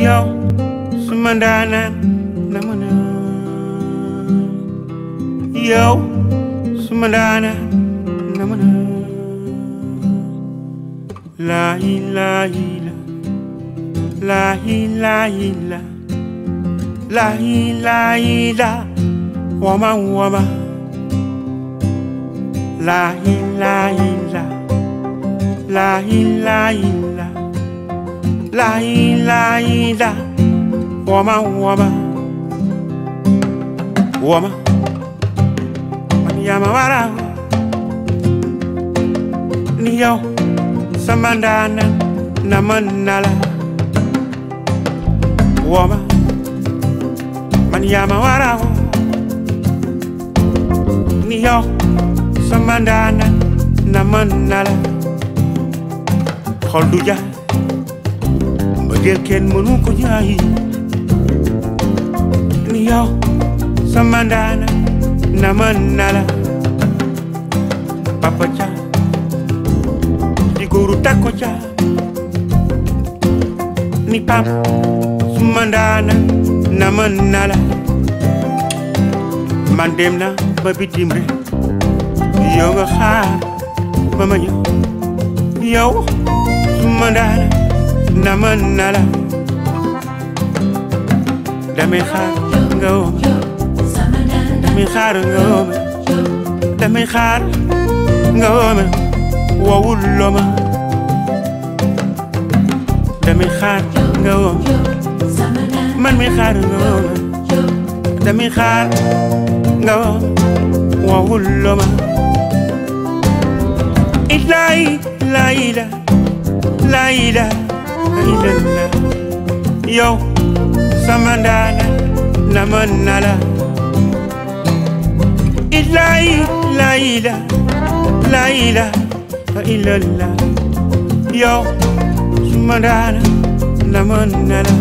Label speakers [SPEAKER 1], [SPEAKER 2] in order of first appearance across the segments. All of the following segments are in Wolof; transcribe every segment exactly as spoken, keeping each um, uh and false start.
[SPEAKER 1] yow suma ndaanaan nama na yow suma ndaanaan nama na la ilaha illa la ilaha illa la ilaha illa wama wama la ilaha illa la ilaha illa la ilaha illa wama wama wama man yama wara ni yow sama ndaanaan nama na la wama man yama wara ni yow sama ndaanaan nama na la xol du jaay mbëggeel kenn mënu ko jaay ni yow sama ndaanaan nama na la Papa Dia di góoru takko Dia ni pam suma ndaanaan nama na la man dem na ba bitim réew yow nga xaar ba ma ñëw yow suma ndaanaan nama na la damay xaar nga woo ma damay xaar nga woo ma damay xaar nga woo ma woowul loo ma damay xaar nga woo ma man mi xaar nga woo ma damay xaar nga woo ma woowul loo ma ilaay laayida laayida ilalla yow sama ndaanaan nama na la ilaay laayida laayida ilalla yow sama ndaanaan nama na la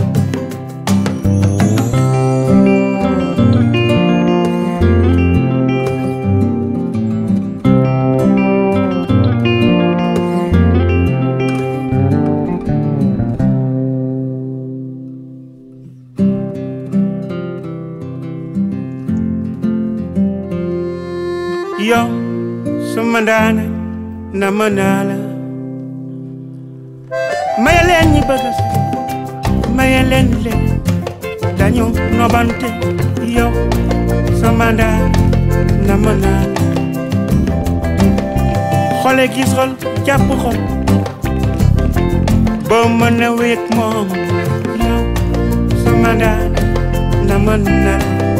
[SPEAKER 1] yow suma ndaanaan nama na la maye leen ñi bëgg a sey maye leen leen dañu nobante yow suma ndaanaan nama na la xole gis xol jàpp xol ba mën a wéet moom yow suma ndaanaan nama na la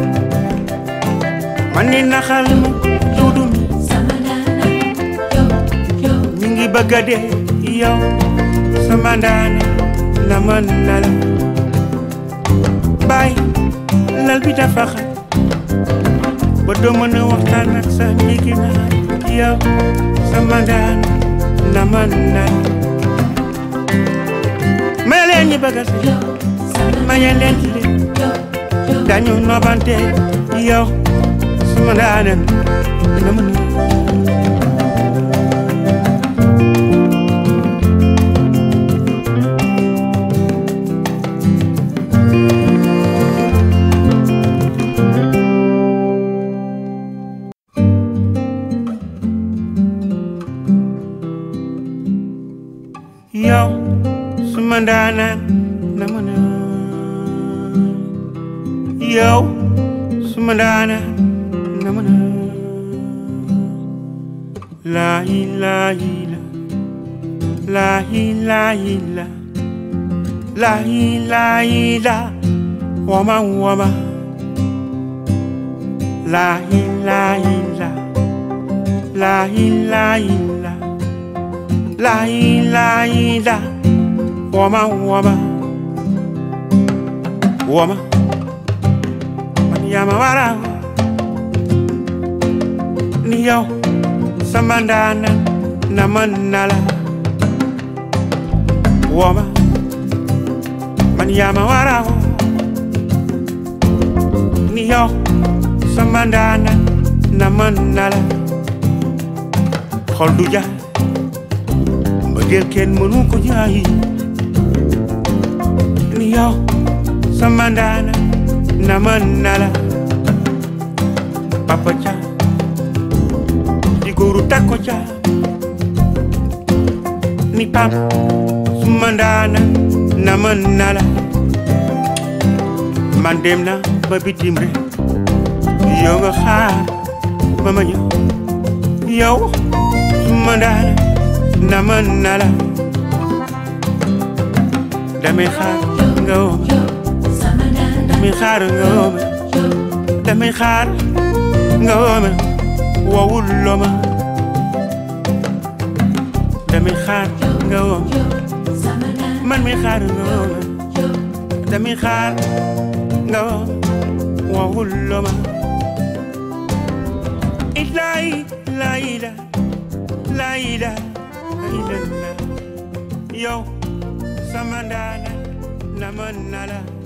[SPEAKER 1] man ni naxal ma dudu mi ñi ngi bëgg a dee yow sama ndaanaan nama na la baay lal bi dafa xat ba doo mën a waxtaan ak sa njigi naay yow sama ndaanaan nama na la may leen ñi bëgg a sey maye leen ci leen dañu nobante yow sama ndaanaan nama na yow suma ndaanaan nama na yow suma ndaanaan nama na la ilaha illa la ilaha illa la ilaha illa wama wama la ilaha illa la ilaha illa la ilaha illa wama wama wama man yama wara ni yow sama ndaanaan nama na la wama man yama wara ni yow sama ndaanaan nama na la xol du jaay mbëggeel kenn mënu ko jaay ni yo samandana namanala papa cha diguru tako cha ni pap sumandana namanala mandemna ba bitimre yo nga xaar ba ma ñëw yow sumandana namanala damay xaar nga woo damay xaar nga woo damay xaar nga woo wowul loo ma damay xaar nga woo man mi xaar nga woo damay xaar nga woo wowul loo ma ilay layla layla layla yow samandana namanala